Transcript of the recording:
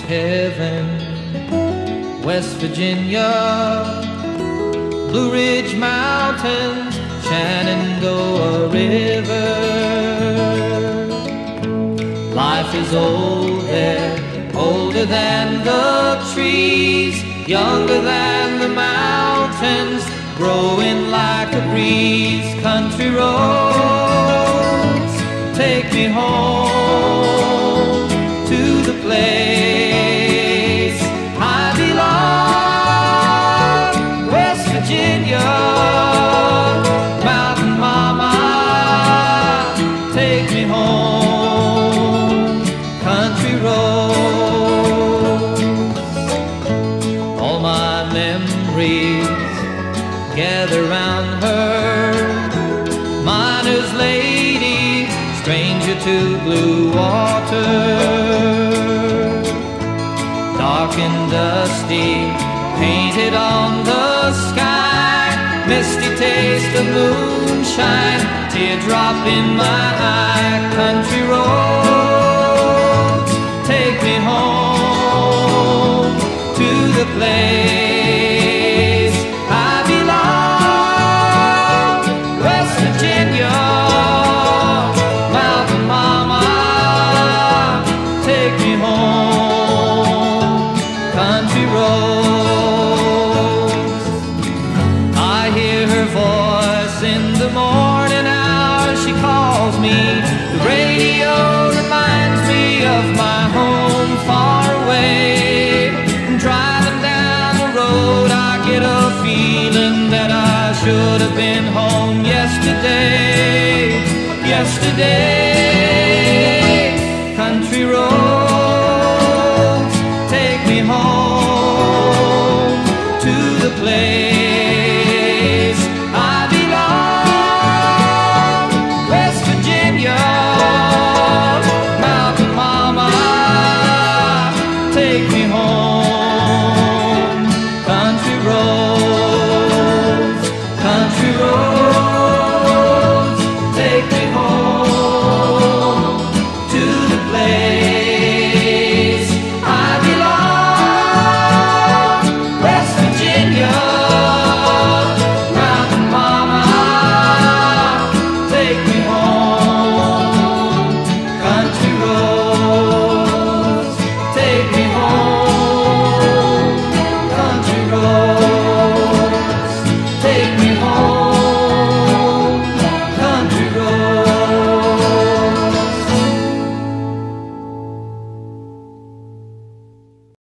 heaven. West Virginia, Blue Ridge Mountains, Shenandoah River. Life is old there, older than the trees, younger than the mountains, growing like a breeze. Country roads, take me home to the place I belong. West Virginia, mountain mama, take me home. Country roads, all my memories gather round her. Miner's lady, stranger to blue water. Dark and dusty, painted on the sky, misty taste of moonshine, teardrop in my eye. Country roads, take me home to the place I belong. West Virginia, mountain mama, take me home. Country roads, I hear her voice in the morning hour. She calls me, the radio reminds me of my home far away. Driving down the road, I get a feeling that I should have been home yesterday. Yesterday, country roads, take me home to the place